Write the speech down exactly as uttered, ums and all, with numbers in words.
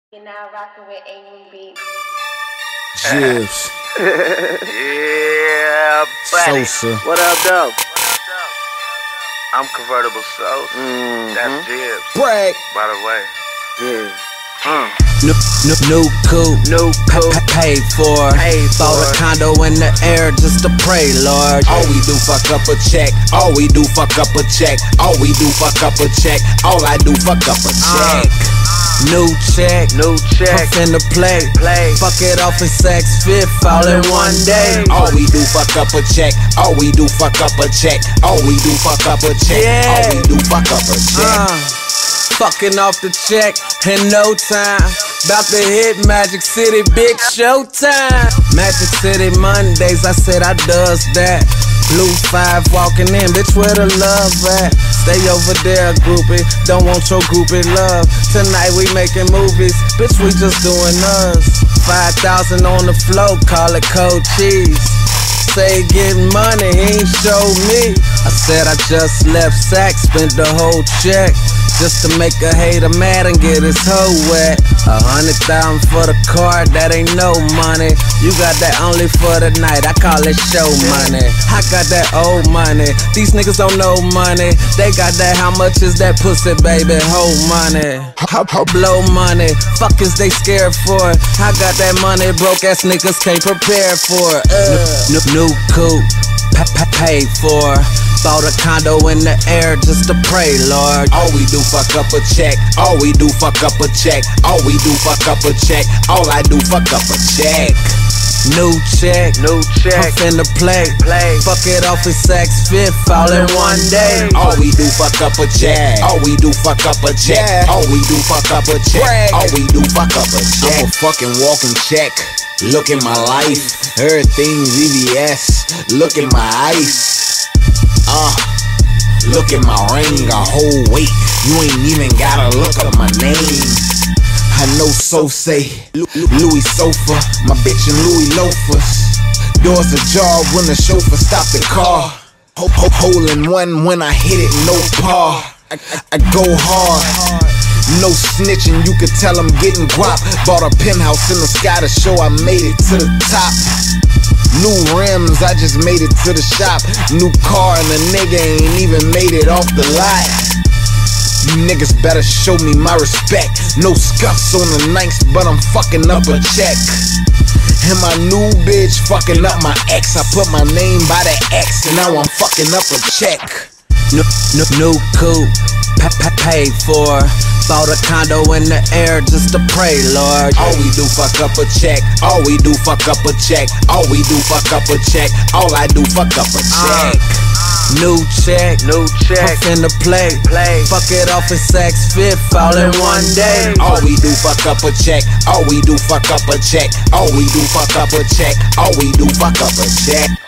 You're now rocking with A Beats. Jibs. Yeah, buddy. Sosa. What up, though? I'm Convertible Sosa. Mm-hmm. That's Jibs. Bragg. By the way. Yeah. Mm. New, new, new coupe, New coupe. paid for. Paid Bought for. a condo in the air just to pray, Lord. All we do fuck up a check. All we do fuck up a check. All we do fuck up a check. All I do fuck up a check. New check, New check. I'm finna play. Play. Fuck it off in sex fit, all in one day. All we do fuck up a check. All we do fuck up a check. All we do fuck up a check. Yeah. All we do fuck up a check. Uh, fucking off the check in no time. About to hit Magic City, big showtime. Magic City Mondays, I said I does that. Blue five walking in, bitch, where the love at? Stay over there, groupie, don't want your groupie love. Tonight we making movies, bitch, we just doing us. Five thousand on the floor, call it cold cheese. Say getting money, he ain't show me. I said I just left Sack, spent the whole check just to make a hater mad and get his hoe wet. A hundred thousand for the car, that ain't no money. You got that only for the night, I call it show money. I got that old money, these niggas don't know money. They got that, how much is that pussy, baby, whole money. Blow money, fuck is they scared for? I got that money, broke ass niggas can't prepare for. Uh. New, new coupe, paid for. Bought a condo in the air just to pray, Lord. All we do fuck up a check. All we do fuck up a check. All we do fuck up a check. All I do fuck up a check. New check, New I'm check. finna play. Play. Fuck it off in sex fit, all in one day. All we do fuck up a check. All we do fuck up a check. All we do fuck up a check. All we do fuck up a check. I'm a fucking walking check. Look at my life. Everything V V S. Look at my ice. Uh, look at my ring, a whole weight. You ain't even gotta look up my name. I know so say Louis Sofa, my bitch and Louis loafers. Doors ajar when the chauffeur stopped the car. Ho ho hole in one when I hit it, no par. I, I, I go hard. No snitching, you could tell I'm getting guap. Bought a penthouse in the sky to show I made it to the top. New rims, I just made it to the shop. New car and the nigga ain't even made it off the lot. You niggas better show me my respect. No scuffs on the ninths, but I'm fucking up a check. And my new bitch fucking up my ex. I put my name by the X and now I'm fucking up a check. New, new, new coupe, paid for. Bought a condo in the air just to pray, Lord. All we do fuck up a check. All we do fuck up a check. All we do fuck up a check. All I do fuck up a check. New check, New I'm check. finna play. Play. Fuck it off in sex fit, all in one day. All we do fuck up a check. All we do fuck up a check. All we do fuck up a check. All we do fuck up a check.